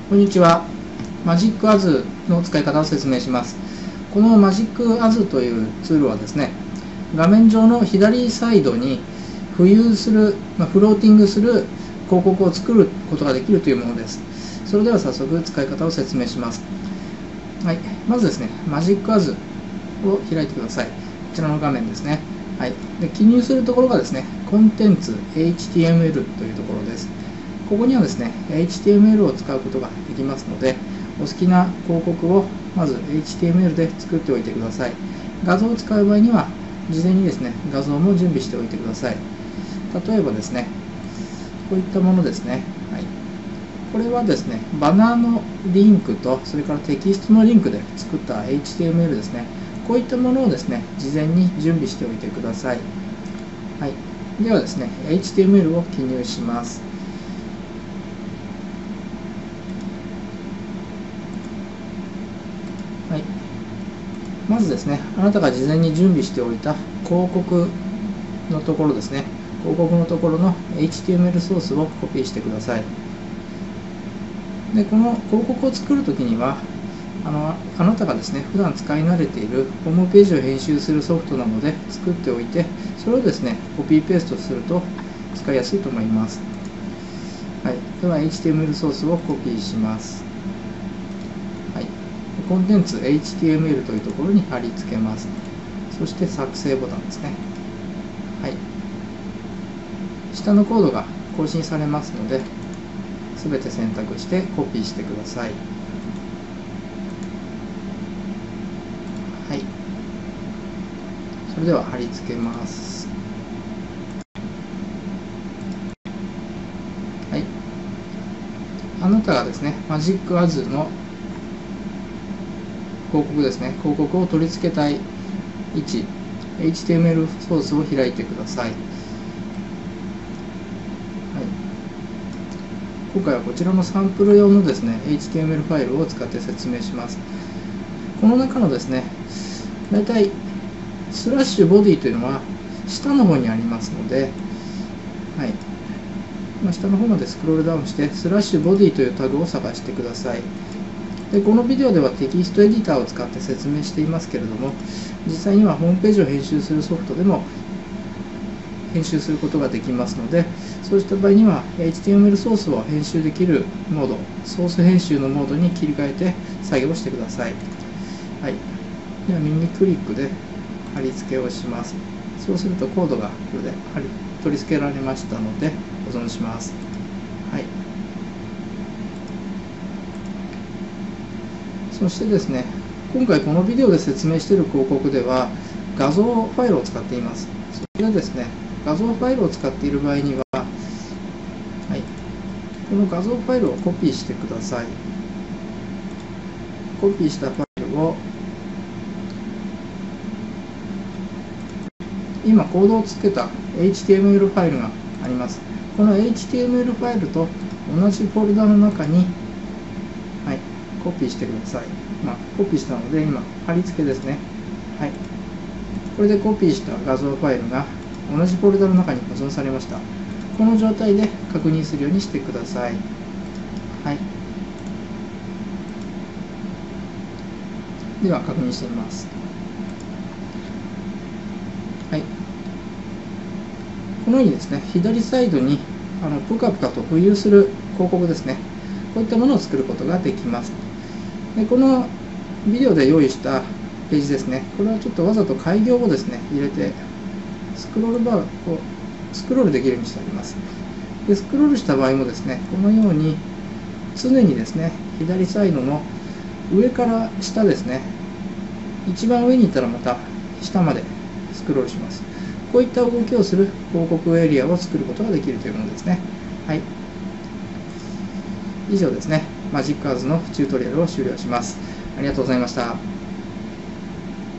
こんにちは。マジックアズの使い方を説明します。このマジックアズというツールはですね、画面上の左サイドに浮遊する、フローティングする広告を作ることができるというものです。それでは早速使い方を説明します。はい、まずですね、マジックアズを開いてください。こちらの画面ですね。はい、で記入するところがですね、コンテンツ HTML というところです。ここにはですね、HTML を使うことができますので、お好きな広告をまず HTML で作っておいてください。画像を使う場合には、事前にですね、画像も準備しておいてください。例えばですね、こういったものですね。はい、これはですね、バナーのリンクと、それからテキストのリンクで作った HTML ですね。こういったものをですね、事前に準備しておいてください。はい、ではですね、HTML を記入します。はい、まずですね、あなたが事前に準備しておいた広告のところですね、広告のところの HTML ソースをコピーしてください。で、この広告を作るときには、あなたがですね、普段使い慣れているホームページを編集するソフトなどで作っておいて、それをですね、コピーペーストすると使いやすいと思います。はい、では HTML ソースをコピーします。コンテンツ HTML というところに貼り付けます。そして作成ボタンですね。はい。下のコードが更新されますので、すべて選択してコピーしてください。はい。それでは貼り付けます。はい。あなたがですね、マジックアズの広告ですね、広告を取り付けたい位置、HTML ソースを開いてください。はい、今回はこちらのサンプル用のですね、HTML ファイルを使って説明します。この中のですね、だいたいスラッシュボディというのは下の方にありますので、はい、下の方までスクロールダウンしてスラッシュボディというタグを探してください。でこのビデオではテキストエディターを使って説明していますけれども、実際にはホームページを編集するソフトでも編集することができますので、そうした場合には HTML ソースを編集できるモード、ソース編集のモードに切り替えて作業してください。はい、では右クリックで貼り付けをします。そうするとコードがこれで取り付けられましたので保存します。はい、そしてですね、今回このビデオで説明している広告では画像ファイルを使っています。それでですね、画像ファイルを使っている場合には、はい、この画像ファイルをコピーしてください。コピーしたファイルを今コードをつけた HTML ファイルがあります。この HTML ファイルと同じフォルダの中に、はい、コピーしてください。コピーしたので今貼り付けですね。はい、これでコピーした画像ファイルが同じフォルダの中に保存されました。この状態で確認するようにしてください。はい、では確認してみます。はい、このようにですね、左サイドにプカプカと浮遊する広告ですね、こういったものを作ることができます。でこのビデオで用意したページですね、これはちょっとわざと開業をですね入れてスクロールバーをスクロールできるようにしてあります。でスクロールした場合もですね、このように常にですね、左サイドの上から下ですね、一番上に行ったらまた下までスクロールします。こういった動きをする広告エリアを作ることができるというものですね。はい、以上ですね、マジックアズのチュートリアルを終了します。ありがとうございました。